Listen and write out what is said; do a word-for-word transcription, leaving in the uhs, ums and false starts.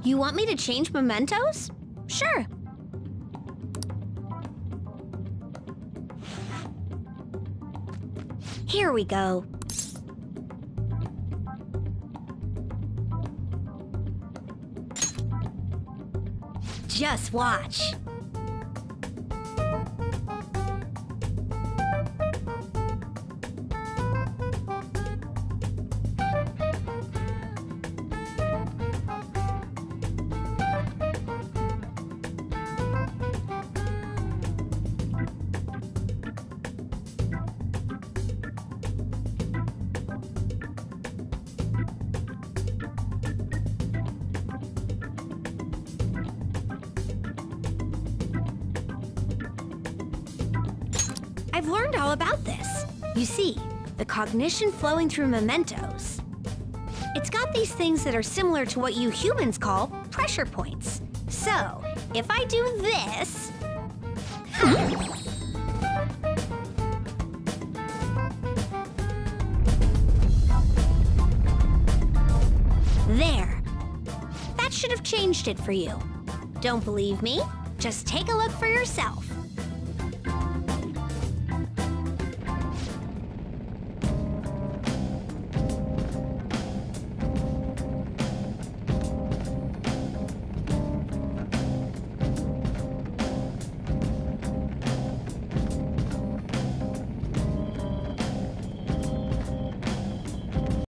You want me to change mementos? Sure. Here we go. Just watch. I've learned all about this. You see, the cognition flowing through mementos. It's got these things that are similar to what you humans call pressure points. So, if I do this... There. That should have changed it for you. Don't believe me? Just take a look for yourself.